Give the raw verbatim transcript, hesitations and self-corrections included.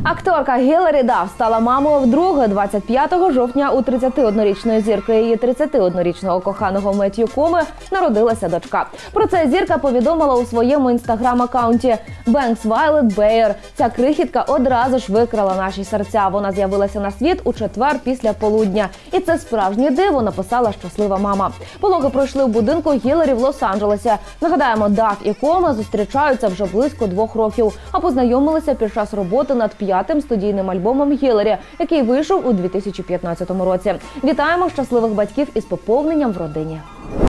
Акторка Гіларі Дафф стала мамою вдруге. двадцять п'ятого жовтня у тридцятиоднорічної зірки її тридцятиоднорічного коханого Меттью Коми народилася дочка. Про це зірка повідомила у своєму інстаграм-акаунті «Бенкс Вайлет Беєр». Ця крихітка одразу ж викрала наші серця. Вона з'явилася на світ у четвер після полудня. І це справжнє диво, написала щаслива мама. Пологи пройшли у будинку Гіларі в Лос-Анджелесі. Нагадаємо, Дафф і Кома зустрічаються вже близько двох років, а познайомилися під час роботи над п'ятим студійним альбомом Гіларі, який вийшов у дві тисячі п'ятнадцятому році. Вітаємо щасливих батьків із поповненням в родині.